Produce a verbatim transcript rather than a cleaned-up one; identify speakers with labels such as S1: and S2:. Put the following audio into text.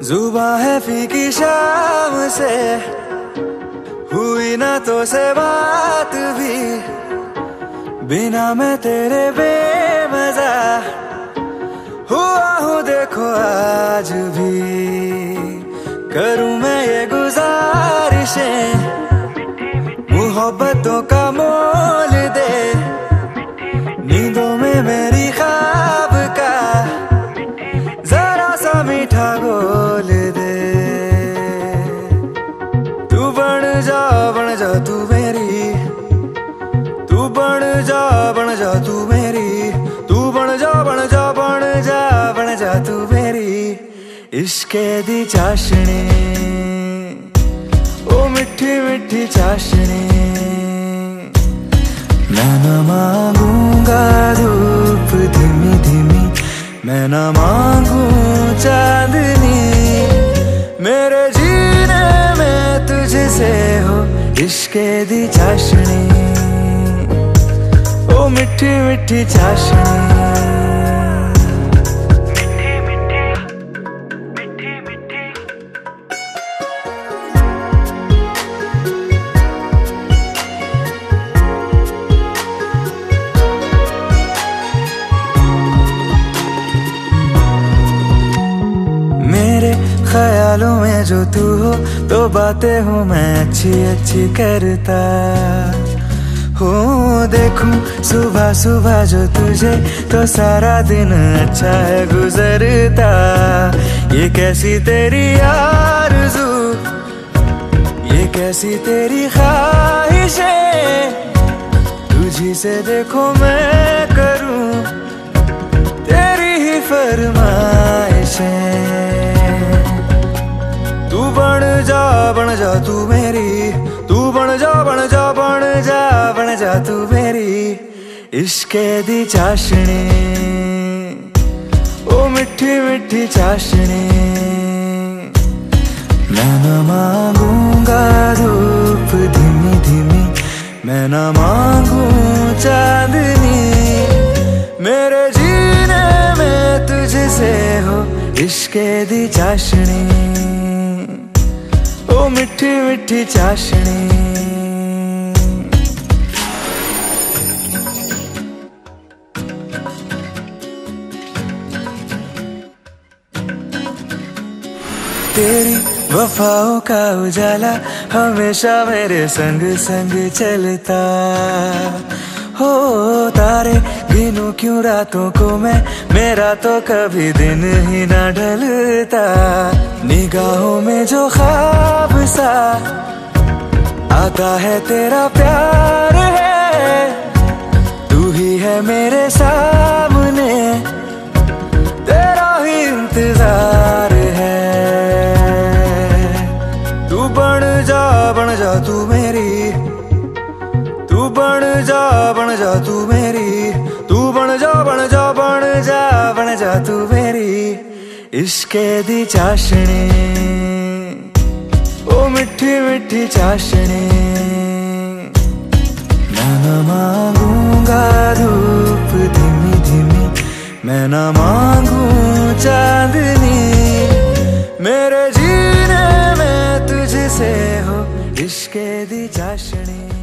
S1: जुबां है फीकी शाम से, हुई ना तो से बात भी, बिना मैं तेरे बेमजा हुआ हूँ देखो आज भी। करूँ मैं ये गुजारिशें, मोहब्बतों का मोल दे, नींदों में मेरी ख्वाब का जरा सा मीठा घोल दे। तू बन जा बन जा तू मेरी, तू बन जा बन जा तू मेरी, तू बन जा बन जा बन जा बन जा तू मेरी। इश्के दी चाशनी ओ मिठी मिठी चाशनी, मैं न मांगूंगा धूप धीमी धीमी, मैं न मांगू चांदनी, मेरे जीने में तुझसे हो इश्के दी चाशनी, ओ मिठी मिठी चाशनी। ख्यालों में जो तू हो तो बातें हूँ मैं अच्छी अच्छी करता हूँ। देखूं सुबह सुबह जो तुझे तो सारा दिन अच्छा है गुजरता। ये कैसी तेरी आरज़ू, ये कैसी तेरी ख्वाहिशें, तुझी से देखो मैं करूँ तेरी ही फरमाइशें। तू बन जा बन जा तू मेरी, तू बन जा बन जा बन जा बन जा तू मेरी। इश्के दी चाशनी ओ मिठी मिठी चाशनी, मैं न मांगूंगा धूप धीमी धीमी, मैं न मांगू चांदनी, मेरे जीने में तुझसे हो इश्के दी चाशनी, ओ मिठी मिठी चाशनी। तेरी वफाओं का उजाला हमेशा मेरे संग संग चलता हो। तारे गिनूं क्यों रातों को मैं, मेरा तो कभी दिन ही ना ढलता। निगाहों में जो ख्वाब सा आता है तेरा प्यार है, तू ही है मेरे सामने, तेरा ही इंतजार है। तू बन जा बन जा तू मेरी, तू बन जा बन जा तू मेरी, तू बन जा बन जा बन जा बन जा तू मेरी। इश्के दी चाशनी ओ मिठी मिठी चाशनी, मैं न मांगूंगा धूप धीमी धीमी, मैं न मांगू चांदनी, मेरे जीने में तुझसे हो इश्के दी चाशनी।